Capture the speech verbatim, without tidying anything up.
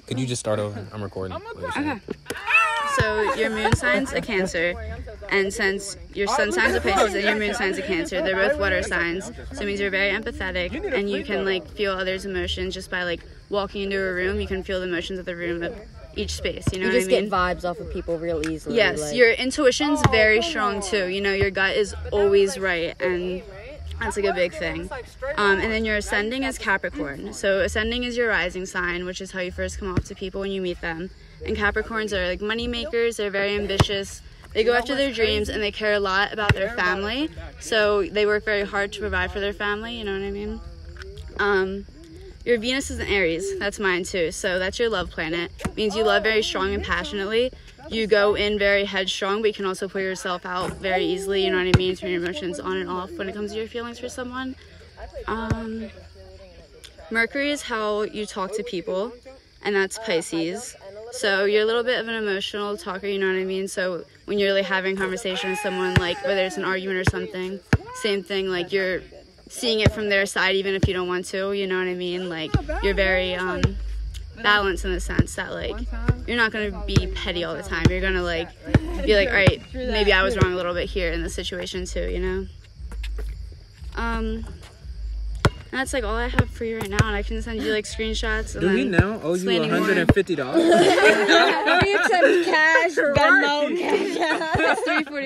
Could you just start over? I'm recording. Okay. So your moon sign's a Cancer, and since your sun sign's a Pisces and your moon sign's a Cancer, they're both water signs. So it means you're very empathetic, and you can like feel others' emotions just by like walking into a room. You can feel the emotions of the room, of each space. You know, you what just I mean? get vibes off of people real easily. Yes, like. your intuition's very strong too. You know, your gut is always right, and that's like a big thing. Um, and then your ascending is Capricorn. So ascending is your rising sign, which is how you first come off to people when you meet them. And Capricorns are like money makers. They're very ambitious. They go after their dreams, and they care a lot about their family. So they work very hard to provide for their family. You know what I mean? Um, your Venus is in Aries. That's mine too. So that's your love planet. It means you love very strong and passionately. You go in very headstrong, but you can also put yourself out very easily. You know what I mean? Turn your emotions on and off when it comes to your feelings for someone. Um, Mercury is how you talk to people, and that's Pisces. So you're a little bit of an emotional talker, you know what I mean? So when you're like having a conversation with someone, like whether it's an argument or something, same thing, like you're seeing it from their side even if you don't want to, you know what I mean? Like you're very um, balanced in the sense that like you're not going to be petty all the time. You're going to like be like, all right, maybe I was wrong a little bit here in this situation too, you know? Um... That's like all I have for you right now, and I can send you like screenshots. And Do we now owe you one hundred fifty dollars? We accept cash, Venmo, cash. It's three forty.